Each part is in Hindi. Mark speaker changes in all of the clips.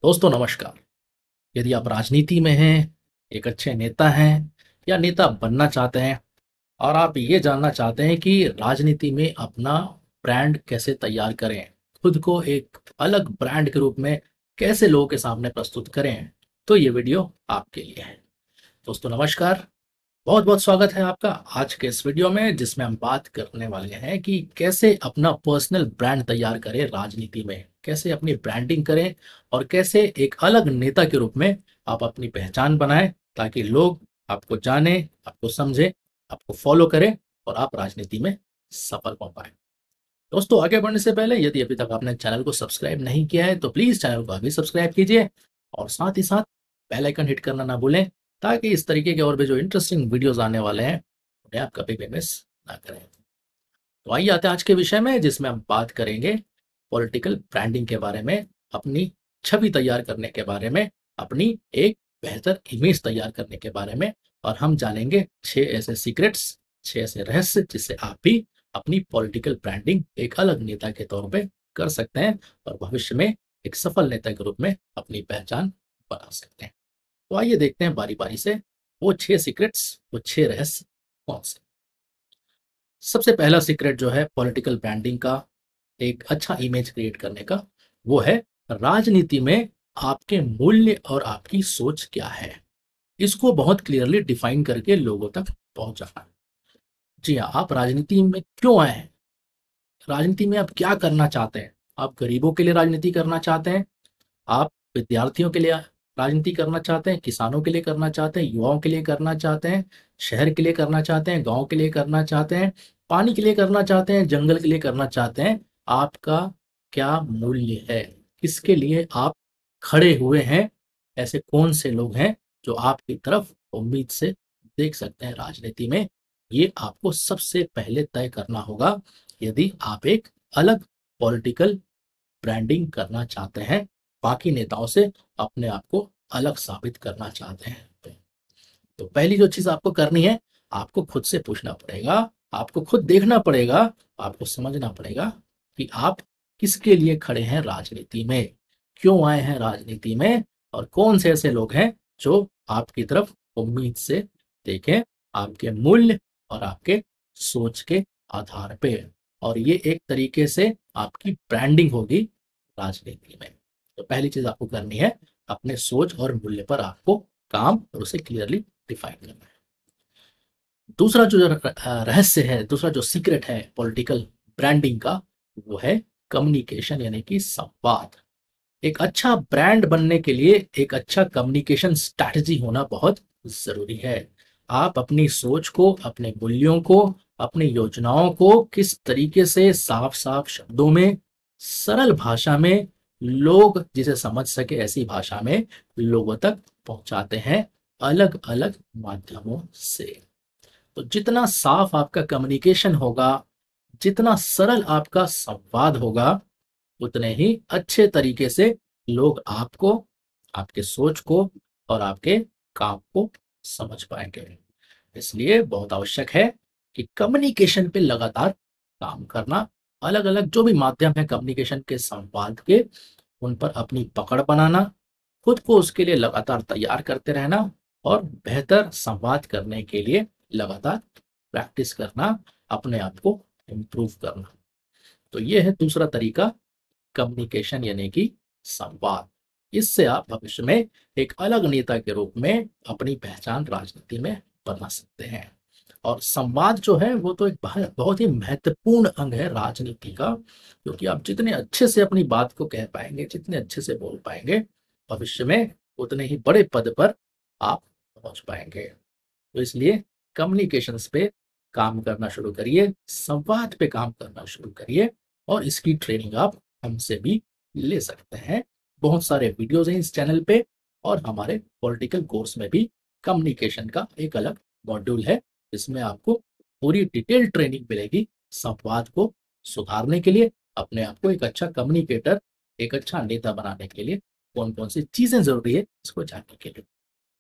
Speaker 1: दोस्तों नमस्कार। यदि आप राजनीति में हैं, एक अच्छे नेता हैं या नेता बनना चाहते हैं और आप ये जानना चाहते हैं कि राजनीति में अपना ब्रांड कैसे तैयार करें, खुद को एक अलग ब्रांड के रूप में कैसे लोगों के सामने प्रस्तुत करें, तो ये वीडियो आपके लिए है। दोस्तों नमस्कार, बहुत बहुत स्वागत है आपका आज के इस वीडियो में, जिसमें हम बात करने वाले हैं कि कैसे अपना पर्सनल ब्रांड तैयार करें राजनीति में, कैसे अपनी ब्रांडिंग करें और कैसे एक अलग नेता के रूप में आप अपनी पहचान बनाएं, ताकि लोग आपको जाने, आपको समझे, आपको फॉलो करें और आप राजनीति में सफल हो पाए। दोस्तों आगे बढ़ने से पहले यदि अभी तक आपने चैनल को सब्सक्राइब नहीं किया है तो प्लीज चैनल को अभी सब्सक्राइब कीजिए और साथ ही साथ बेल आइकन हिट करना ना भूलें, ताकि इस तरीके के और भी जो इंटरेस्टिंग वीडियोस आने वाले हैं उन्हें आप कभी भी मिस ना करें। तो आइए आते हैं आज के विषय में, जिसमें हम बात करेंगे पॉलिटिकल ब्रांडिंग के बारे में, अपनी छवि तैयार करने के बारे में, अपनी एक बेहतर इमेज तैयार करने के बारे में। और हम जानेंगे 6 ऐसे सीक्रेट्स, 6 ऐसे रहस्य, जिससे आप भी अपनी पॉलिटिकल ब्रांडिंग एक अलग नेता के तौर पे कर सकते हैं और भविष्य में एक सफल नेता के रूप में अपनी पहचान बना सकते हैं। तो आइए देखते हैं बारी बारी से वो 6 सीक्रेट्स, वो 6 रहस्य कौन से। सबसे पहला सीक्रेट जो है पॉलिटिकल ब्रांडिंग का, एक अच्छा इमेज क्रिएट करने का, वो है राजनीति में आपके मूल्य और आपकी सोच क्या है। इसको बहुत क्लियरली डिफाइन करके लोगों तक पहुंचाना। जी हाँ, आप राजनीति में क्यों आए हैं, राजनीति में आप क्या करना चाहते हैं। आप गरीबों के लिए राजनीति करना चाहते हैं, आप विद्यार्थियों के लिए राजनीति करना चाहते हैं, किसानों के लिए करना चाहते हैं, युवाओं के लिए करना चाहते हैं, शहर के लिए करना चाहते हैं, गांव के लिए करना चाहते हैं, पानी के लिए करना चाहते हैं, जंगल के लिए करना चाहते हैं। आपका क्या मूल्य है, किसके लिए आप खड़े हुए हैं, ऐसे कौन से लोग हैं जो आपकी तरफ उम्मीद से देख सकते हैं राजनीति में। ये आपको सबसे पहले तय करना होगा यदि आप एक अलग पॉलिटिकल ब्रांडिंग करना चाहते हैं, बाकी नेताओं से अपने आप को अलग साबित करना चाहते हैं। तो पहली जो चीज आपको करनी है, आपको खुद से पूछना पड़ेगा, आपको खुद देखना पड़ेगा, आपको समझना पड़ेगा कि आप किसके लिए खड़े हैं राजनीति में, क्यों आए हैं राजनीति में, और कौन से ऐसे लोग हैं जो आपकी तरफ उम्मीद से देखें आपके मूल्य और आपके सोच के आधार पे। और ये एक तरीके से आपकी ब्रांडिंग होगी राजनीति में। तो पहली चीज आपको करनी है, अपने सोच और मूल्य पर आपको काम और उसे क्लियरली डिफाइन करना है। दूसरा जो रहस्य है, दूसरा जो सीक्रेट है पॉलिटिकल ब्रांडिंग का, वो है कम्युनिकेशन, यानी कि संवाद। एक अच्छा ब्रांड बनने के लिए एक अच्छा कम्युनिकेशन स्ट्रैटेजी होना बहुत जरूरी है। आप अपनी सोच को, अपने मूल्यों को, अपनी योजनाओं को किस तरीके से साफ साफ शब्दों में, सरल भाषा में, लोग जिसे समझ सके ऐसी भाषा में लोगों तक पहुंचाते हैं, अलग अलग माध्यमों से। तो जितना साफ आपका कम्युनिकेशन होगा, जितना सरल आपका संवाद होगा, उतने ही अच्छे तरीके से लोग आपको, आपके सोच को और आपके काम को समझ पाएंगे। इसलिए बहुत आवश्यक है कि कम्युनिकेशन पे लगातार काम करना, अलग अलग जो भी माध्यम है कम्युनिकेशन के, संवाद के, उन पर अपनी पकड़ बनाना, खुद को उसके लिए लगातार तैयार करते रहना और बेहतर संवाद करने के लिए लगातार प्रैक्टिस करना, अपने आप को इम्प्रूव करना। तो ये है दूसरा तरीका, कम्युनिकेशन यानी कि संवाद। इससे आप भविष्य में एक अलग नेता के रूप में अपनी पहचान राजनीति में बना सकते हैं। और संवाद जो है वो तो एक बहुत ही महत्वपूर्ण अंग है राजनीति का, क्योंकि आप जितने अच्छे से अपनी बात को कह पाएंगे, जितने अच्छे से बोल पाएंगे, भविष्य में उतने ही बड़े पद पर आप पहुंच पाएंगे। तो इसलिए कम्युनिकेशंस पे काम करना शुरू करिए, संवाद पे काम करना शुरू करिए, और इसकी ट्रेनिंग आप हमसे भी ले सकते हैं। बहुत सारे वीडियोस हैं इस चैनल पे, और हमारे पॉलिटिकल कोर्स में भी कम्युनिकेशन का एक अलग मॉड्यूल है, जिसमें आपको पूरी डिटेल ट्रेनिंग मिलेगी संवाद को सुधारने के लिए, अपने आप को एक अच्छा कम्युनिकेटर, एक अच्छा नेता बनाने के लिए कौन कौन सी चीजें जरूरी है इसको जानने के लिए।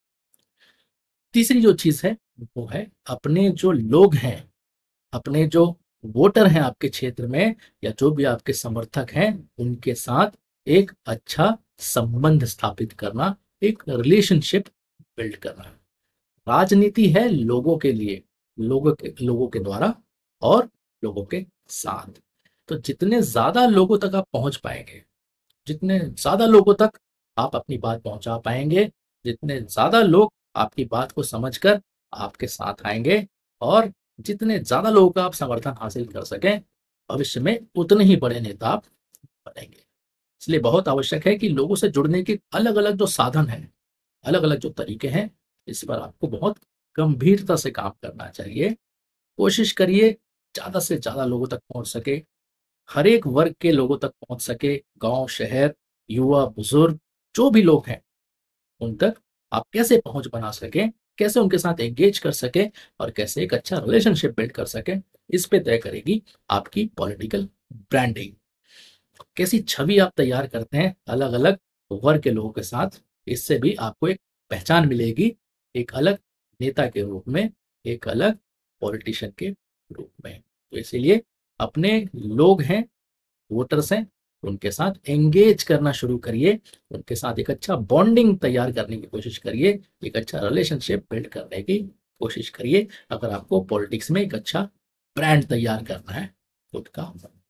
Speaker 1: तीसरी जो चीज है वो है अपने जो लोग हैं, अपने जो वोटर हैं आपके क्षेत्र में, या जो भी आपके समर्थक हैं, उनके साथ एक अच्छा संबंध स्थापित करना, एक रिलेशनशिप बिल्ड करना। राजनीति है लोगों के लिए, लोगों के द्वारा और लोगों के साथ। तो जितने ज्यादा लोगों तक आप पहुंच पाएंगे, जितने ज्यादा लोगों तक आप अपनी बात पहुंचा पाएंगे, जितने ज्यादा लोग आपकी बात को समझकर आपके साथ आएंगे, और जितने ज्यादा लोगों का आप समर्थन हासिल कर सकें, भविष्य में उतने ही बड़े नेता आप बनेंगे। इसलिए बहुत आवश्यक है कि लोगों से जुड़ने के अलग अलग जो साधन हैं, अलग अलग जो तरीके हैं, इस पर आपको बहुत गंभीरता से काम करना चाहिए। कोशिश करिए ज्यादा से ज्यादा लोगों तक पहुंच सके, हर एक वर्ग के लोगों तक पहुंच सके, गांव, शहर, युवा, बुजुर्ग, जो भी लोग हैं उन तक आप कैसे पहुंच बना सके, कैसे उनके साथ एंगेज कर सके और कैसे एक अच्छा रिलेशनशिप बिल्ड कर सके, इस पे तय करेगी आपकी पॉलिटिकल ब्रांडिंग। कैसी छवि आप तैयार करते हैं अलग अलग वर्ग के लोगों के साथ, इससे भी आपको एक पहचान मिलेगी, एक अलग नेता के रूप में, एक अलग पॉलिटिशियन के रूप में। तो इसीलिए अपने लोग हैं, वोटर्स हैं, उनके साथ एंगेज करना शुरू करिए, उनके साथ एक अच्छा बॉन्डिंग तैयार करने की कोशिश करिए, एक अच्छा रिलेशनशिप बिल्ड करने की कोशिश करिए, अगर आपको पॉलिटिक्स में एक अच्छा ब्रांड तैयार करना है खुद का।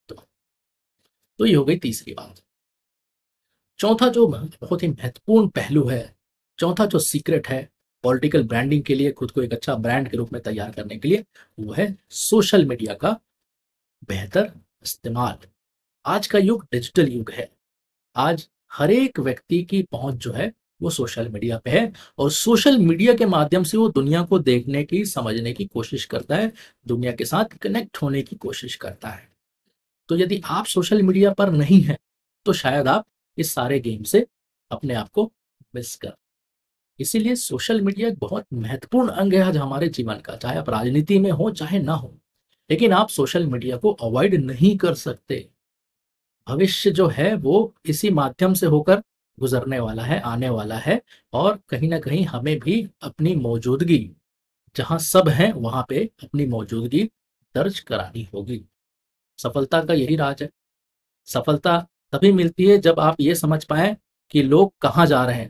Speaker 1: तो ये हो गई तीसरी बात। चौथा जो बहुत ही महत्वपूर्ण पहलू है, चौथा जो सीक्रेट है पॉलिटिकल ब्रांडिंग के लिए, खुद को एक अच्छा ब्रांड के रूप में तैयार करने के लिए, वो है सोशल मीडिया का बेहतर इस्तेमाल। आज का युग डिजिटल युग है। आज हर एक व्यक्ति की पहुंच जो है वो सोशल मीडिया पे है, और सोशल मीडिया के माध्यम से वो दुनिया को देखने की, समझने की कोशिश करता है, दुनिया के साथ कनेक्ट होने की कोशिश करता है। तो यदि आप सोशल मीडिया पर नहीं हैं, तो शायद आप इस सारे गेम से अपने आप को मिस कर। इसीलिए सोशल मीडिया एक बहुत महत्वपूर्ण अंग है आज हमारे जीवन का, चाहे आप राजनीति में हो चाहे ना हो, लेकिन आप सोशल मीडिया को अवॉइड नहीं कर सकते। भविष्य जो है वो इसी माध्यम से होकर गुजरने वाला है, आने वाला है, और कहीं ना कहीं हमें भी अपनी मौजूदगी, जहां सब हैं वहां पे अपनी मौजूदगी दर्ज करानी होगी। सफलता का यही राज है। सफलता तभी मिलती है जब आप ये समझ पाए कि लोग कहाँ जा रहे हैं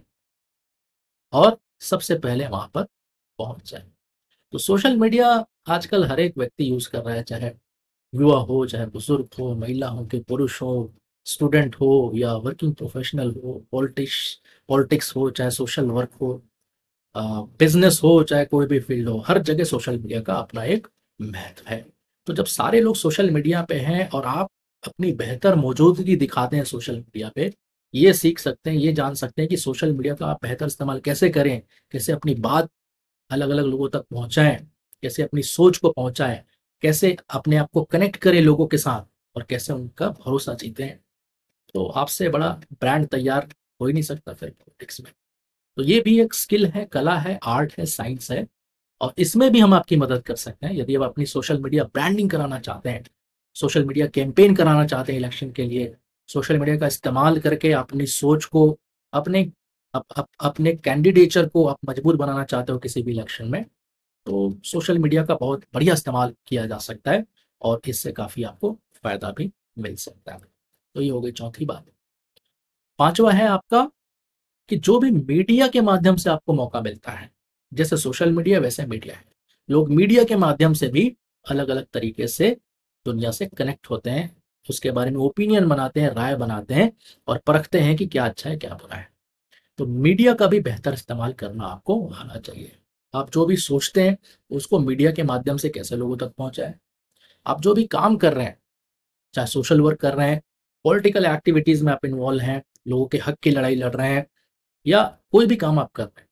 Speaker 1: और सबसे पहले वहां पर पहुंच जाए। तो सोशल मीडिया आजकल हर एक व्यक्ति यूज कर रहा है, चाहे युवा हो, चाहे बुजुर्ग हो, महिला हो कि पुरुष हो, स्टूडेंट हो या वर्किंग प्रोफेशनल हो, पॉलिटिक्स हो चाहे सोशल वर्क हो, बिजनेस हो चाहे कोई भी फील्ड हो, हर जगह सोशल मीडिया का अपना एक महत्व है। तो जब सारे लोग सोशल मीडिया पे हैं और आप अपनी बेहतर मौजूदगी दिखाते हैं सोशल मीडिया पे, ये सीख सकते हैं, ये जान सकते हैं कि सोशल मीडिया का आप बेहतर इस्तेमाल कैसे करें, कैसे अपनी बात अलग अलग लोगों तक पहुंचाएं, कैसे अपनी सोच को पहुंचाएं, कैसे अपने आप को कनेक्ट करें लोगों के साथ, और कैसे उनका भरोसा जीतें। तो आपसे बड़ा ब्रांड तैयार हो ही नहीं सकता फिर पॉलिटिक्स में। तो ये भी एक स्किल है, कला है, आर्ट है, साइंस है, और इसमें भी हम आपकी मदद कर सकते हैं। यदि आप अपनी सोशल मीडिया ब्रांडिंग कराना चाहते हैं, सोशल मीडिया कैंपेन कराना चाहते हैं इलेक्शन के लिए, सोशल मीडिया का इस्तेमाल करके अपनी सोच को, अपने अपने कैंडिडेचर को आप मजबूत बनाना चाहते हो किसी भी इलेक्शन में, तो सोशल मीडिया का बहुत बढ़िया इस्तेमाल किया जा सकता है, और इससे काफी आपको फायदा भी मिल सकता है। तो ये हो गई चौथी बात। पांचवा है आपका कि जो भी मीडिया के माध्यम से आपको मौका मिलता है, जैसे सोशल मीडिया वैसे मीडिया है, लोग मीडिया के माध्यम से भी अलग अलग तरीके से दुनिया से कनेक्ट होते हैं, उसके बारे में ओपिनियन बनाते हैं, राय बनाते हैं, और परखते हैं कि क्या अच्छा है क्या बुरा है। तो मीडिया का भी बेहतर इस्तेमाल करना आपको आना चाहिए। आप जो भी सोचते हैं उसको मीडिया के माध्यम से कैसे लोगों तक पहुंचाएं। आप जो भी काम कर रहे हैं, चाहे सोशल वर्क कर रहे हैं, पॉलिटिकल एक्टिविटीज में आप इन्वॉल्व हैं, लोगों के हक की लड़ाई लड़ रहे हैं, या कोई भी काम आप कर रहे हैं,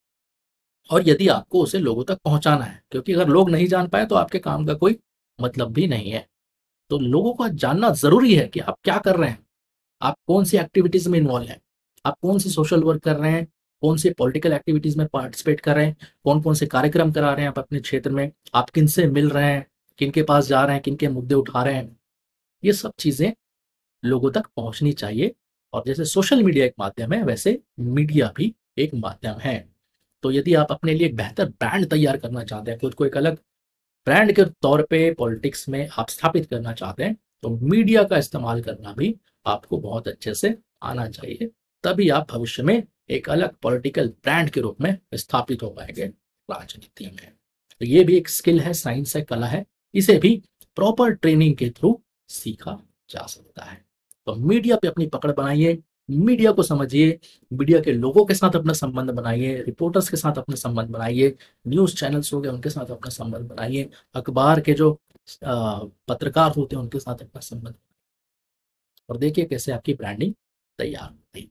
Speaker 1: और यदि आपको उसे लोगों तक पहुंचाना है, क्योंकि अगर लोग नहीं जान पाए तो आपके काम का कोई मतलब भी नहीं है। तो लोगों को जानना जरूरी है कि आप क्या कर रहे हैं, आप कौन सी एक्टिविटीज में इन्वॉल्व हैं, आप कौन सी सोशल वर्क कर रहे हैं, कौन सी पॉलिटिकल एक्टिविटीज में पार्टिसिपेट कर रहे हैं, कौन कौन से कार्यक्रम करा रहे हैं आप अपने क्षेत्र में, आप किन से मिल रहे हैं, किन के पास जा रहे हैं, किन के मुद्दे उठा रहे हैं। ये सब चीजें लोगों तक पहुंचनी चाहिए। और जैसे सोशल मीडिया एक माध्यम है, वैसे मीडिया भी एक माध्यम है। तो यदि आप अपने लिए एक बेहतर ब्रांड तैयार करना चाहते हैं, खुद को एक अलग ब्रांड के तौर पे पॉलिटिक्स में आप स्थापित करना चाहते हैं, तो मीडिया का इस्तेमाल करना भी आपको बहुत अच्छे से आना चाहिए। तभी आप भविष्य में एक अलग पॉलिटिकल ब्रांड के रूप में स्थापित हो पाएंगे राजनीति में। तो ये भी एक स्किल है, साइंस है, कला है। इसे भी प्रॉपर ट्रेनिंग के थ्रू सीखा जा सकता है। तो मीडिया पे अपनी पकड़ बनाइए, मीडिया को समझिए, मीडिया के लोगों के साथ अपना संबंध बनाइए, रिपोर्टर्स के साथ अपना संबंध बनाइए, न्यूज़ चैनल्स हो गए उनके साथ अपना संबंध बनाइए, अखबार के जो पत्रकार होते हैं उनके साथ अपना संबंध, और देखिए कैसे आपकी ब्रांडिंग तैयार होती है।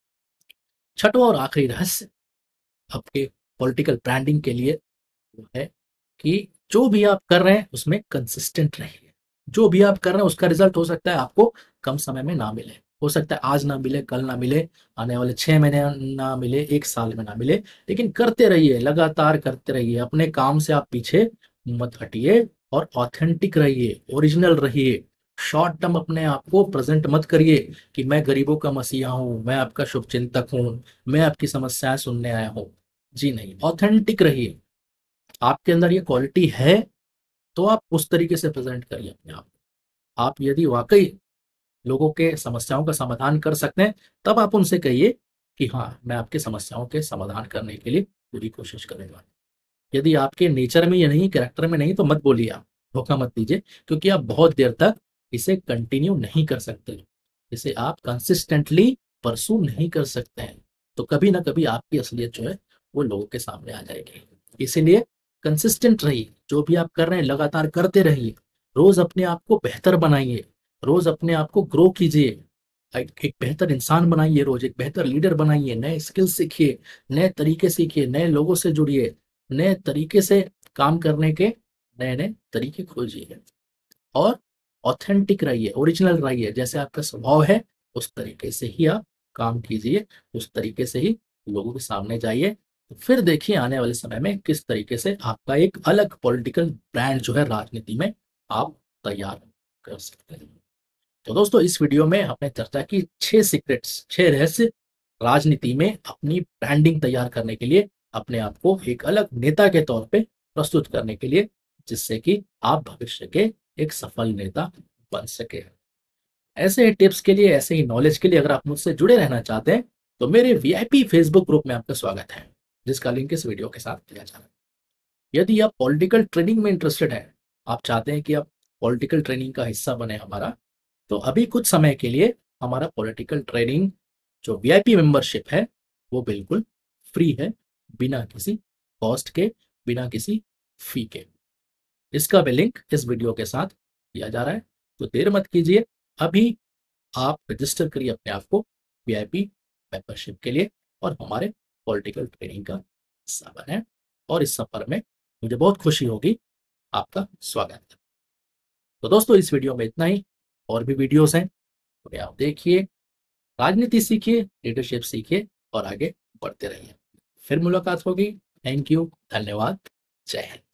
Speaker 1: छठवां और आखिरी रहस्य आपके पॉलिटिकल ब्रांडिंग के लिए वो है कि जो भी आप कर रहे हैं उसमें कंसिस्टेंट रहिए। जो भी आप कर रहे हैं उसका रिजल्ट हो सकता है आपको कम समय में ना मिले, हो सकता है आज ना मिले, कल ना मिले, आने वाले 6 महीने ना मिले, 1 साल में ना मिले, लेकिन करते रहिए, लगातार करते रहिए। अपने काम से आप पीछे मत हटिए और ऑथेंटिक रहिए, ओरिजिनल रहिए। शॉर्ट टर्म अपने आप को प्रेजेंट मत करिए कि मैं गरीबों का मसीहा हूँ, मैं आपका शुभ चिंतक हूँ, मैं आपकी समस्याएं सुनने आया हूँ। जी नहीं, ऑथेंटिक रहिए। आपके अंदर ये क्वालिटी है तो आप उस तरीके से प्रेजेंट करिए अपने आप को। आप यदि वाकई लोगों के समस्याओं का समाधान कर सकते हैं, तब आप उनसे कहिए कि हाँ, मैं आपकी समस्याओं के समाधान करने के लिए पूरी कोशिश करूंगा। यदि आपके नेचर में ये नहीं, कैरेक्टर में नहीं, तो मत बोलिए, आप धोखा मत दीजिए, क्योंकि आप बहुत देर तक इसे कंटिन्यू नहीं कर सकते, इसे आप कंसिस्टेंटली परसू नहीं कर सकते हैं। तो कभी ना कभी आपकी असलियत जो है वो लोगों के सामने आ जाएगी। इसीलिए कंसिस्टेंट रहिए, जो भी आप कर रहे हैं लगातार करते रहिए। रोज अपने आप को बेहतर बनाइए, रोज अपने आप को ग्रो कीजिए, एक बेहतर इंसान बनाइए, रोज एक बेहतर लीडर बनाइए, नए स्किल सीखिए, नए तरीके सीखिए, नए लोगों से जुड़िए, नए तरीके से काम करने के नए नए तरीके खोजिए, और ऑथेंटिक रहिए, ओरिजिनल रहिए। जैसे आपका स्वभाव है उस तरीके से ही आप काम कीजिए, उस तरीके से ही लोगों के सामने जाइए। तो फिर देखिए आने वाले समय में किस तरीके से आपका एक अलग पॉलिटिकल ब्रांड जो है राजनीति में आप तैयार कर सकते हैं। तो दोस्तों, इस वीडियो में हमने चर्चा की 6 सीक्रेट्स, 6 रहस्य राजनीति में अपनी ब्रांडिंग तैयार करने के लिए, अपने आप को एक अलग नेता के तौर पे प्रस्तुत करने के लिए, जिससे कि आप भविष्य के एक सफल नेता बन सके। ऐसे ही टिप्स के लिए, ऐसे ही नॉलेज के लिए अगर आप मुझसे जुड़े रहना चाहते हैं तो मेरे वीआईपी फेसबुक ग्रुप में आपका स्वागत है, जिसका लिंक इस वीडियो के साथ दिया जा रहा है। यदि आप पॉलिटिकल ट्रेनिंग में इंटरेस्टेड हैं, आप चाहते हैं कि आप पॉलिटिकल ट्रेनिंग का हिस्सा बने हमारा, तो अभी कुछ समय के लिए हमारा पॉलिटिकल ट्रेनिंग जो वीआईपी मेंबरशिप है वो बिल्कुल फ्री है, बिना किसी कॉस्ट के, बिना किसी फी के। इसका भी लिंक इस वीडियो के साथ दिया जा रहा है। तो देर मत कीजिए, अभी आप रजिस्टर करिए अपने आप को वीआईपी मेंबरशिप के लिए, और हमारे पॉलिटिकल ट्रेनिंग का हिस्सा बने, और इस सफर में मुझे बहुत खुशी होगी आपका स्वागत है। तो दोस्तों, इस वीडियो में इतना ही। और भी वीडियोस हैं, उन्हें आप देखिए, राजनीति सीखिए, लीडरशिप सीखिए, और आगे बढ़ते रहिए। फिर मुलाकात होगी। थैंक यू, धन्यवाद, जय हिंद।